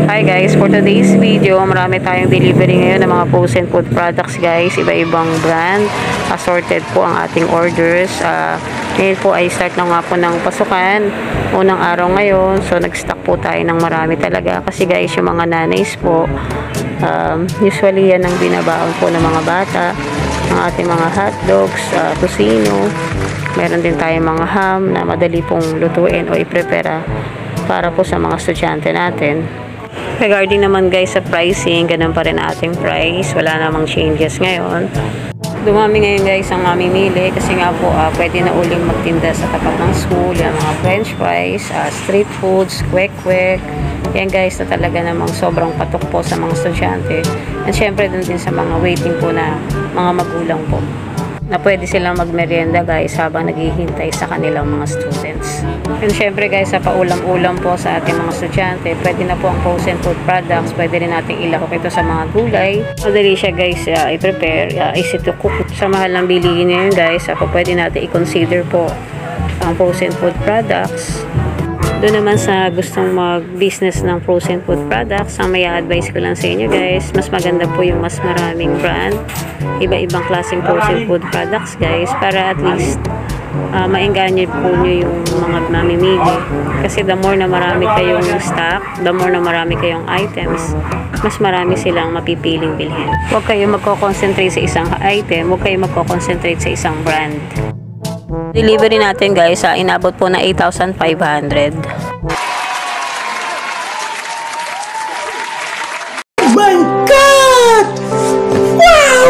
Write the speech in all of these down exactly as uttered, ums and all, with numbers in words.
Hi guys, for today's video, marami tayong delivery ngayon ng mga frozen food products guys, iba-ibang brand, assorted po ang ating orders. Uh, ngayon po ay start na nga po ng pasukan, unang araw ngayon, so nag-stock po tayo ng marami talaga kasi guys, yung mga nanays po, um, usually yan ang binabaon po ng mga bata, ang ating mga hotdogs, uh, tocino, meron din tayong mga ham na madali pong lutuin o i-prepare para po sa mga estudyante natin. Regarding naman guys sa pricing, ganun pa rin ating price. Wala namang changes ngayon. Dumami ngayon guys ang mamimili kasi nga po uh, pwede na uling magtinda sa tapat ng school. Yung mga french fries, uh, street foods, kwek-kwek. Yan guys na talaga namang sobrang patok po sa mga estudyante. And syempre dun din sa mga waiting po na mga magulang po, na pwede silang magmerienda guys habang naghihintay sa kanilang mga students. And syempre guys, sa paulam-ulam po sa ating mga estudyante, pwede na po ang frozen food products, pwede rin natin ilahok ito sa mga gulay. Madali siya guys uh, i-prepare, uh, easy to cook. Sa mahal ng bilihin ngayon guys, ako pwede natin i-consider po ang frozen food products. Doon naman sa gustong mag-business ng frozen food products, ang may advice ko lang sa inyo guys, mas maganda po yung mas maraming brand, iba-ibang klaseng frozen food products guys, para at least uh, maengganyo po nyo yung mga mamimili. Kasi the more na marami kayong stock, the more na marami kayong items, mas marami silang mapipiling bilhin. Huwag kayong magko-concentrate sa isang item, huwag kayong magko-concentrate sa isang brand. Delivery natin guys, uh, inabot po na eight thousand five hundred. Oh my God! Wow!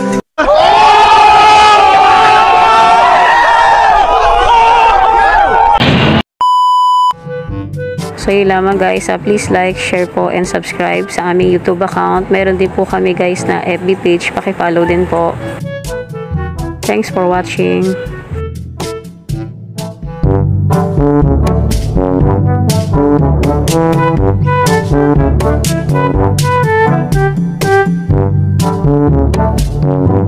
So yun lamang guys, uh, please like, share po, and subscribe sa aming YouTube account. Meron din po kami guys na F B page, paki-follow din po. Thanks for watching. Thank you.